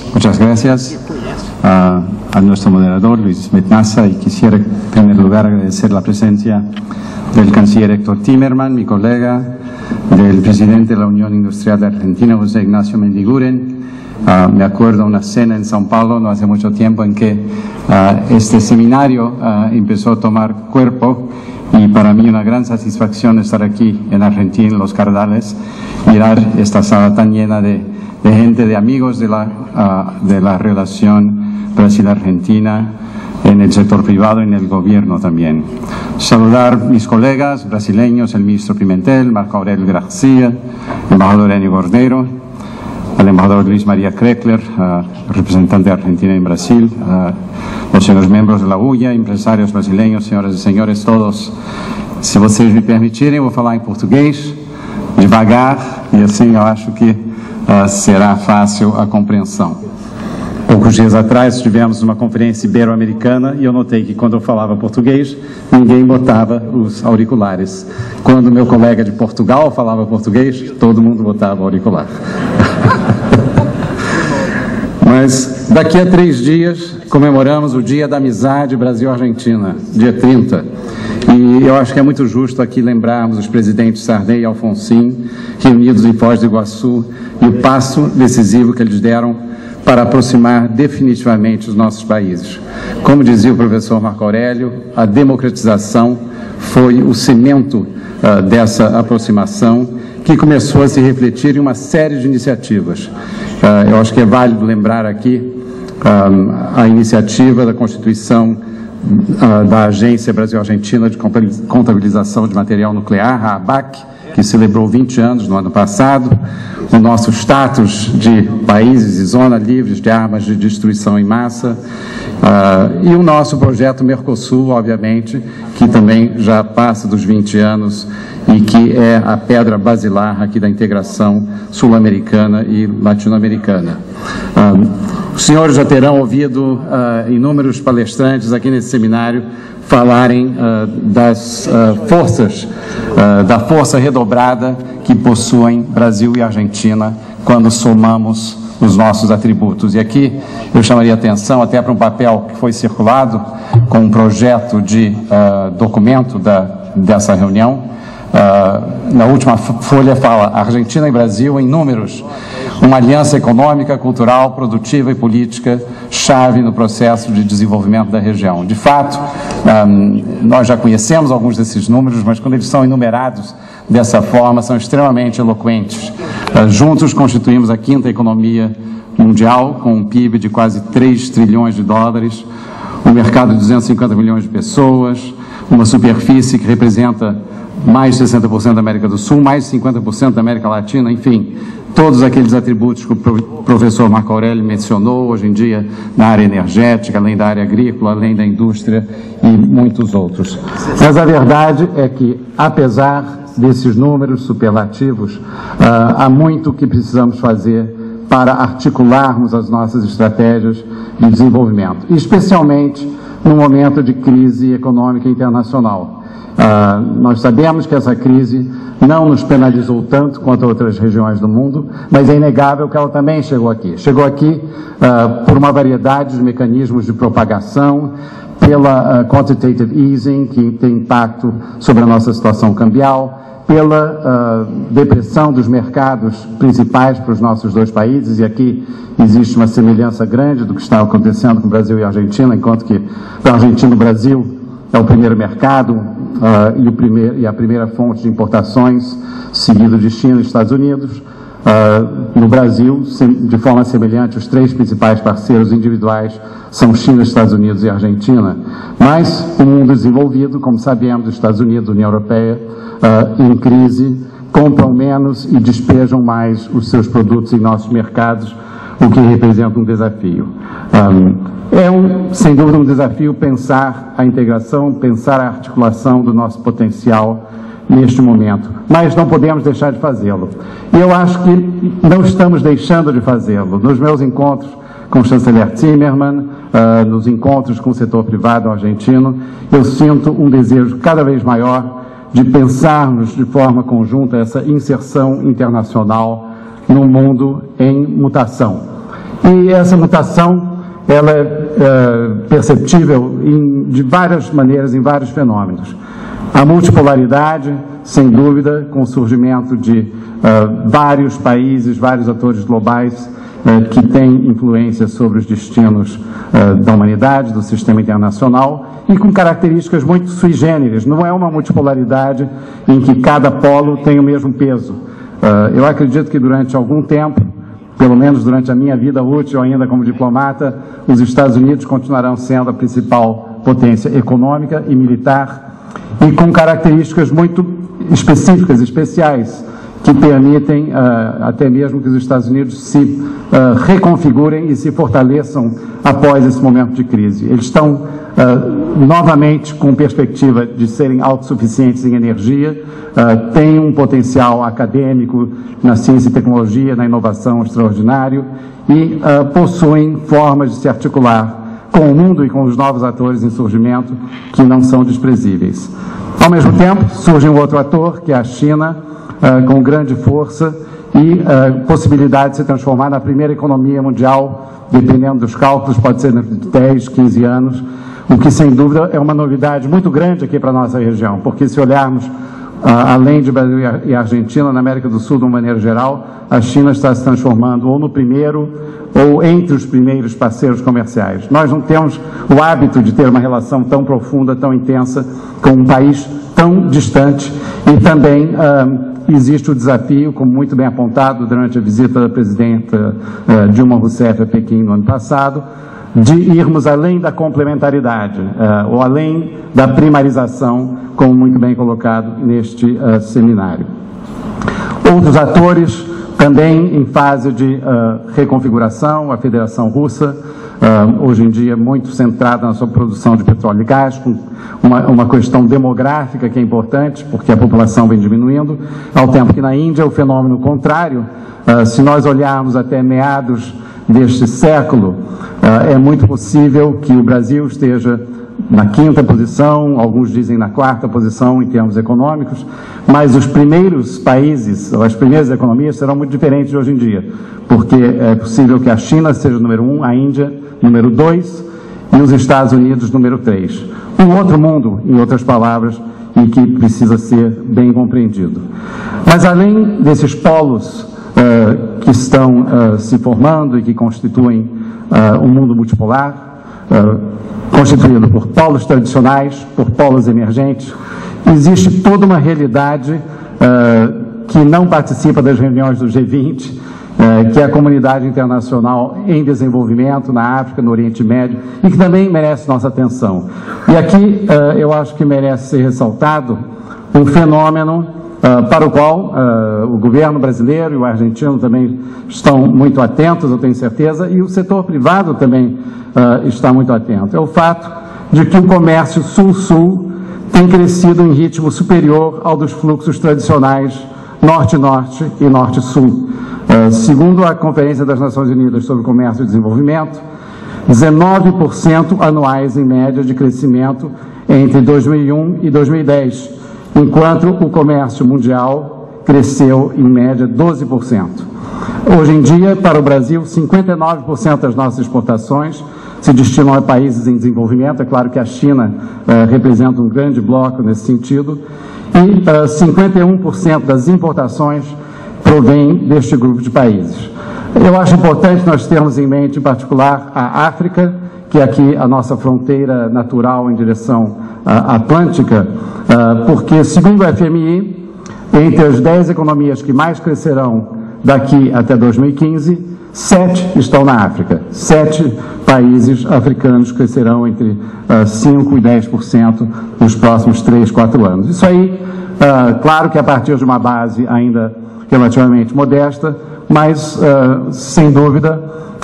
Muchas gracias a nuestro moderador Luis Metnasa, y quisiera en primer lugar agradecer la presencia del canciller Héctor Timerman, mi colega, del presidente de la Unión Industrial de Argentina, José Ignacio Mendiguren. Me acuerdo de una cena en São Paulo no hace mucho tiempo en que este seminario empezó a tomar cuerpo, y para mí una gran satisfacción estar aquí en Argentina, en Los Cardales, mirar esta sala tan llena de gente, de amigos de la relación Brasil-Argentina en el sector privado y en el gobierno también. Saludar mis colegas brasileños, el ministro Pimentel, Marco Aurelio García, el embajador Enio Cordero, al embajador Luis María Kreckler, representante de Argentina en Brasil, los señores miembros de la UIA, empresarios brasileños, señoras e senhores, todos. Se vocês me permitirem, eu vou falar em português, devagar, e assim eu acho que será fácil a compreensão. Poucos dias atrás tivemos uma conferência ibero-americana e eu notei que quando eu falava português, ninguém botava os auriculares. Quando meu colega de Portugal falava português, todo mundo botava o auricular. Mas daqui a 3 dias comemoramos o Dia da Amizade Brasil-Argentina, dia 30. E eu acho que é muito justo aqui lembrarmos os presidentes Sarney e Alfonsín, reunidos em Foz do Iguaçu, e o passo decisivo que eles deram para aproximar definitivamente os nossos países. Como dizia o professor Marco Aurélio, a democratização foi o cimento dessa aproximação, que começou a se refletir em uma série de iniciativas. Eu acho que é válido lembrar aqui a iniciativa da constituição da Agência Brasil-Argentina de Contabilização de Material Nuclear, a ABAC, que celebrou 20 anos no ano passado, o nosso status de países e zona livres de armas de destruição em massa, e o nosso projeto Mercosul, obviamente, que também já passa dos 20 anos e que é a pedra basilar aqui da integração sul-americana e latino-americana. Os senhores já terão ouvido inúmeros palestrantes aqui nesse seminário falarem das forças, da força redobrada que possuem Brasil e Argentina quando somamos os nossos atributos. E aqui eu chamaria atenção até para um papel que foi circulado com um projeto de documento dessa reunião. Na última folha fala Argentina e Brasil em números, uma aliança econômica, cultural, produtiva e política chave no processo de desenvolvimento da região. De fato, nós já conhecemos alguns desses números, mas quando eles são enumerados dessa forma, são extremamente eloquentes. Juntos constituímos a 5ª economia mundial, com um PIB de quase 3 trilhões de dólares, um mercado de 250 milhões de pessoas, uma superfície que representa mais de 60% da América do Sul, mais de 50% da América Latina, enfim, todos aqueles atributos que o professor Marco Aurélio mencionou hoje em dia na área energética, além da área agrícola, além da indústria e muitos outros. Mas a verdade é que, apesar desses números superlativos, há muito que precisamos fazer para articularmos as nossas estratégias de desenvolvimento, especialmente no momento de crise econômica internacional. Nós sabemos que essa crise não nos penalizou tanto quanto outras regiões do mundo, mas é inegável que ela também chegou aqui. Chegou aqui por uma variedade de mecanismos de propagação, pela quantitative easing, que tem impacto sobre a nossa situação cambial, pela depressão dos mercados principais para os nossos dois países, e aqui existe uma semelhança grande do que está acontecendo com o Brasil e a Argentina, enquanto que para a Argentina o Brasil é o primeiro mercado e a primeira fonte de importações, seguido de China e Estados Unidos. No Brasil, de forma semelhante, os 3 principais parceiros individuais são China, Estados Unidos e Argentina. Mas o mundo desenvolvido, como sabemos, os Estados Unidos, União Europeia, em crise, compram menos e despejam mais os seus produtos em nossos mercados, o que representa um desafio. Sem dúvida, um desafio pensar a integração, pensar a articulação do nosso potencial neste momento, mas não podemos deixar de fazê-lo. E eu acho que não estamos deixando de fazê-lo. Nos meus encontros com o chanceler Timerman, nos encontros com o setor privado argentino, eu sinto um desejo cada vez maior de pensarmos de forma conjunta essa inserção internacional num mundo em mutação. E essa mutação ela é perceptível de várias maneiras, em vários fenômenos. A multipolaridade, sem dúvida, com o surgimento de vários países, vários atores globais que têm influência sobre os destinos da humanidade, do sistema internacional, e com características muito sui generis. Não é uma multipolaridade em que cada polo tem o mesmo peso. Eu acredito que durante algum tempo, pelo menos durante a minha vida útil ainda como diplomata, os Estados Unidos continuarão sendo a principal potência econômica e militar, e com características muito específicas, especiais, que permitem até mesmo que os Estados Unidos se reconfigurem e se fortaleçam após esse momento de crise. Eles estão novamente com perspectiva de serem autossuficientes em energia, têm um potencial acadêmico na ciência e tecnologia, na inovação extraordinário e possuem formas de se articular com o mundo e com os novos atores em surgimento que não são desprezíveis. Ao mesmo tempo, surge um outro ator, que é a China, com grande força e possibilidade de se transformar na primeira economia mundial, dependendo dos cálculos, pode ser de 10, 15 anos, o que, sem dúvida, é uma novidade muito grande aqui para a nossa região, porque se olharmos além de Brasil e Argentina, na América do Sul, de uma maneira geral, a China está se transformando ou no primeiro ou entre os primeiros parceiros comerciais. Nós não temos o hábito de ter uma relação tão profunda, tão intensa, com um país tão distante, e também existe o desafio, como muito bem apontado durante a visita da presidenta Dilma Rousseff a Pequim no ano passado, de irmos além da complementaridade, ou além da primarização, como muito bem colocado neste seminário. Outros atores também em fase de reconfiguração, a Federação Russa, hoje em dia muito centrada na sua produção de petróleo e gás, com uma questão demográfica que é importante, porque a população vem diminuindo, ao tempo que na Índia o fenômeno contrário, se nós olharmos até meados deste século, é muito possível que o Brasil esteja na 5ª posição, alguns dizem na 4ª posição em termos econômicos, mas os primeiros países, ou as primeiras economias serão muito diferentes de hoje em dia, porque é possível que a China seja o número 1, a Índia número 2 e os Estados Unidos número 3. Um outro mundo, em outras palavras, e que precisa ser bem compreendido. Mas além desses polos que estão se formando e que constituem um mundo multipolar, constituído por polos tradicionais, por polos emergentes, existe toda uma realidade que não participa das reuniões do G20, que é a comunidade internacional em desenvolvimento na África, no Oriente Médio, e que também merece nossa atenção. E aqui eu acho que merece ser ressaltado um fenômeno para o qual o governo brasileiro e o argentino também estão muito atentos, eu tenho certeza, e o setor privado também está muito atento. É o fato de que o comércio sul-sul tem crescido em ritmo superior ao dos fluxos tradicionais norte-norte e norte-sul. Segundo a Conferência das Nações Unidas sobre Comércio e Desenvolvimento, 19% anuais em média de crescimento entre 2001 e 2010, enquanto o comércio mundial cresceu em média 12%. Hoje em dia, para o Brasil, 59% das nossas exportações se destinam a países em desenvolvimento. É claro que a China representa um grande bloco nesse sentido, e 51% das importações provém deste grupo de países. Eu acho importante nós termos em mente, em particular, a África, que é aqui a nossa fronteira natural em direção atlântica, porque, segundo o FMI, entre as 10 economias que mais crescerão daqui até 2015, 7 estão na África. 7 países africanos crescerão entre 5% e 10% nos próximos 3, 4 anos. Isso aí, claro que a partir de uma base ainda relativamente modesta, mas, sem dúvida,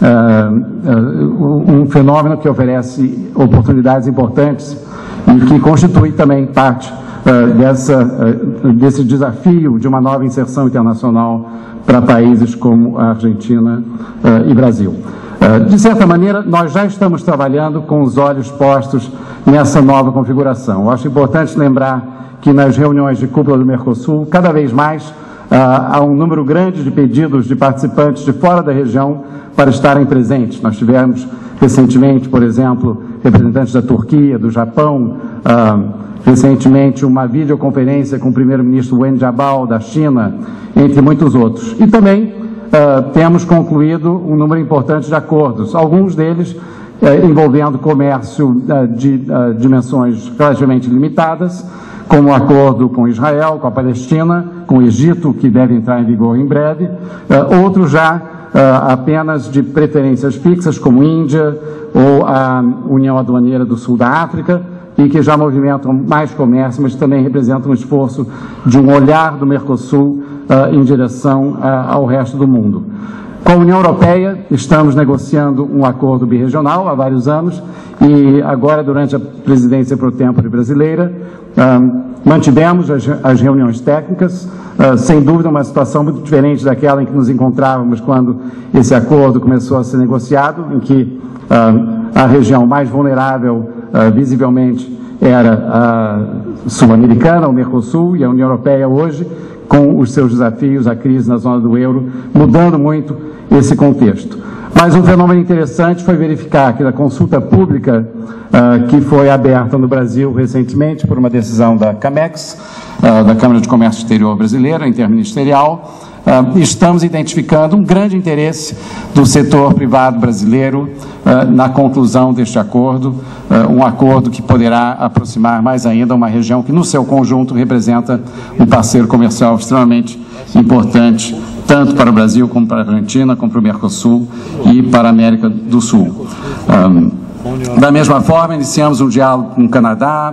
um fenômeno que oferece oportunidades importantes e que constitui também parte desse desafio de uma nova inserção internacional para países como a Argentina e Brasil. De certa maneira, nós já estamos trabalhando com os olhos postos nessa nova configuração. Eu acho importante lembrar que nas reuniões de cúpula do Mercosul, cada vez mais há um número grande de pedidos de participantes de fora da região para estarem presentes. Nós tivemos recentemente, por exemplo, representantes da Turquia, do Japão, recentemente uma videoconferência com o primeiro-ministro Wen Jiabao da China, entre muitos outros. E também temos concluído um número importante de acordos, alguns deles envolvendo comércio de dimensões relativamente limitadas, como o acordo com Israel, com a Palestina, com o Egito, que deve entrar em vigor em breve, outros já apenas de preferências fixas, como Índia ou a União Aduaneira do Sul da África, e que já movimentam mais comércio, mas também representam um esforço de um olhar do Mercosul em direção ao resto do mundo. Com a União Europeia, estamos negociando um acordo birregional há vários anos e agora, durante a presidência pro tempore brasileira, mantivemos as reuniões técnicas, sem dúvida uma situação muito diferente daquela em que nos encontrávamos quando esse acordo começou a ser negociado, em que a região mais vulnerável, visivelmente, era a sul-americana, o Mercosul, e a União Europeia hoje, com os seus desafios, a crise na zona do euro, mudando muito esse contexto. Mas um fenômeno interessante foi verificar que a consulta pública que foi aberta no Brasil recentemente por uma decisão da CAMEX, da Câmara de Comércio Exterior Brasileira, interministerial, estamos identificando um grande interesse do setor privado brasileiro na conclusão deste acordo, um acordo que poderá aproximar mais ainda uma região que, no seu conjunto, representa um parceiro comercial extremamente importante, tanto para o Brasil, como para a Argentina, como para o Mercosul e para a América do Sul. Da mesma forma, iniciamos um diálogo com o Canadá,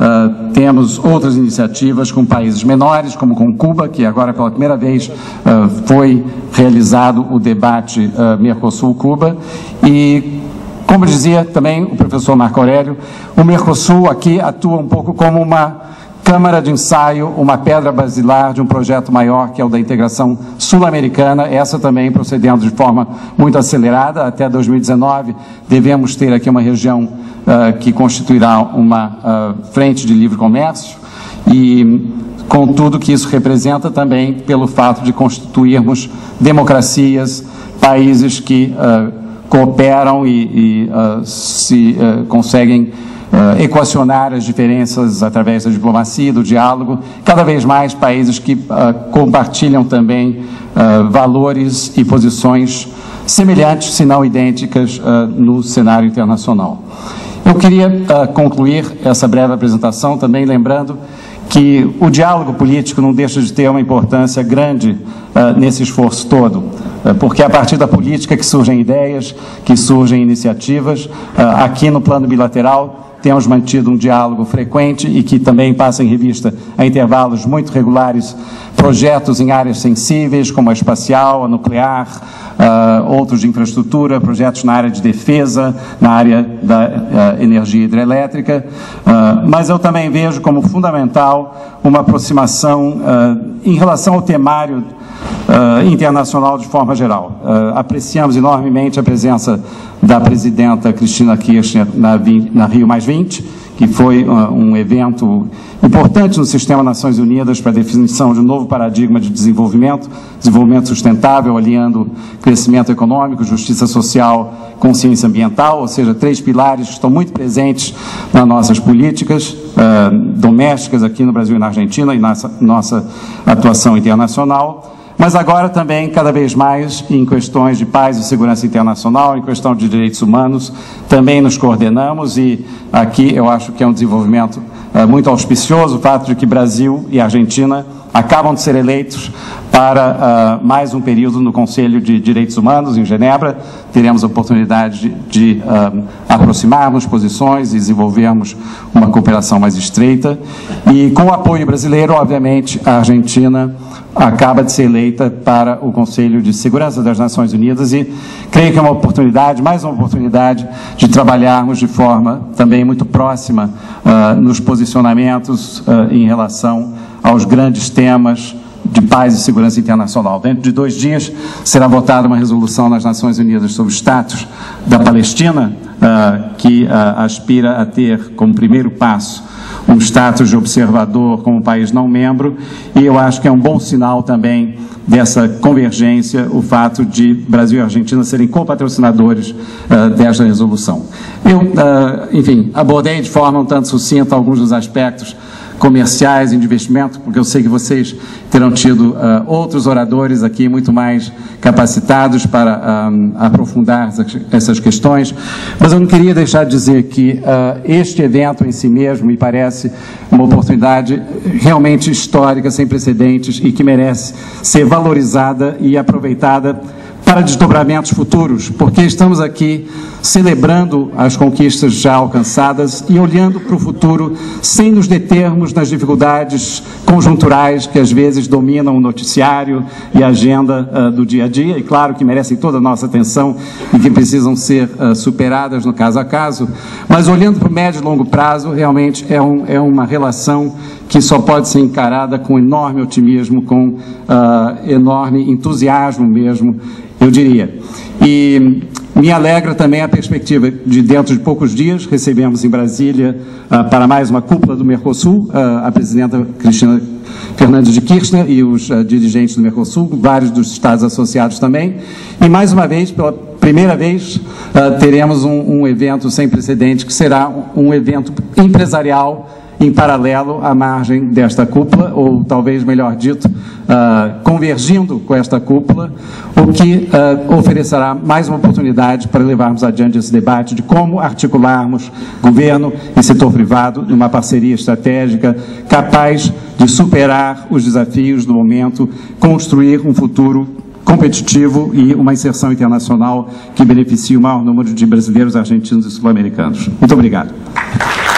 temos outras iniciativas com países menores, como com Cuba, que agora pela primeira vez foi realizado o debate Mercosul-Cuba. E, como dizia também o professor Marco Aurélio, o Mercosul aqui atua um pouco como uma câmara de ensaio, uma pedra basilar de um projeto maior, que é o da integração sul-americana, essa também procedendo de forma muito acelerada. Até 2019 devemos ter aqui uma região que constituirá uma frente de livre comércio e com tudo que isso representa também pelo fato de constituirmos democracias, países que cooperam e se conseguem equacionar as diferenças através da diplomacia, do diálogo, cada vez mais países que compartilham também valores e posições semelhantes, se não idênticas, no cenário internacional. Eu queria concluir essa breve apresentação também lembrando que o diálogo político não deixa de ter uma importância grande nesse esforço todo, porque é a partir da política que surgem ideias, que surgem iniciativas. Aqui no plano bilateral temos mantido um diálogo frequente e que também passa em revista a intervalos muito regulares projetos em áreas sensíveis, como a espacial, a nuclear, outros de infraestrutura, projetos na área de defesa, na área da energia hidrelétrica, mas eu também vejo como fundamental uma aproximação em relação ao temário internacional de forma geral. Apreciamos enormemente a presença da presidenta Cristina Kirchner na Rio+20, que foi um evento importante no sistema Nações Unidas para a definição de um novo paradigma de desenvolvimento sustentável, aliando crescimento econômico, justiça social, consciência ambiental, ou seja, 3 pilares que estão muito presentes nas nossas políticas domésticas aqui no Brasil e na Argentina e na nossa atuação internacional. Mas agora também, cada vez mais, em questões de paz e segurança internacional, em questão de direitos humanos, também nos coordenamos e aqui eu acho que é um desenvolvimento muito auspicioso o fato de que Brasil e Argentina acabam de ser eleitos para mais um período no Conselho de Direitos Humanos, em Genebra. Teremos a oportunidade de aproximarmos posições e desenvolvermos uma cooperação mais estreita. E com o apoio brasileiro, obviamente, a Argentina acaba de ser eleita para o Conselho de Segurança das Nações Unidas e creio que é uma oportunidade, mais uma oportunidade, de trabalharmos de forma também muito próxima nos posicionamentos em relação aos grandes temas de paz e segurança internacional. Dentro de 2 dias será votada uma resolução nas Nações Unidas sobre o status da Palestina, que aspira a ter como primeiro passo um status de observador como país não membro, e eu acho que é um bom sinal também dessa convergência o fato de Brasil e Argentina serem co-patrocinadores desta resolução. Eu, enfim, abordei de forma um tanto sucinta alguns dos aspectos comerciais e de investimento, porque eu sei que vocês terão tido outros oradores aqui muito mais capacitados para aprofundar essas questões, mas eu não queria deixar de dizer que este evento em si mesmo me parece uma oportunidade realmente histórica, sem precedentes, e que merece ser valorizada e aproveitada para desdobramentos futuros, porque estamos aqui celebrando as conquistas já alcançadas e olhando para o futuro sem nos determos nas dificuldades conjunturais que às vezes dominam o noticiário e a agenda do dia a dia, e claro que merecem toda a nossa atenção e que precisam ser superadas no caso a caso, mas olhando para o médio e longo prazo, realmente é uma relação que só pode ser encarada com enorme otimismo, com enorme entusiasmo mesmo, eu diria. E me alegra também a perspectiva de, dentro de poucos dias, recebemos em Brasília, para mais uma cúpula do Mercosul, a presidenta Cristina Fernandes de Kirchner e os dirigentes do Mercosul, vários dos estados associados também, e mais uma vez, pela primeira vez, teremos um evento sem precedente, que será um evento empresarial em paralelo à margem desta cúpula, ou talvez, melhor dito, convergindo com esta cúpula, o que oferecerá mais uma oportunidade para levarmos adiante esse debate de como articularmos governo e setor privado numa parceria estratégica capaz de superar os desafios do momento, construir um futuro competitivo e uma inserção internacional que beneficie o maior número de brasileiros, argentinos e sul-americanos. Muito obrigado.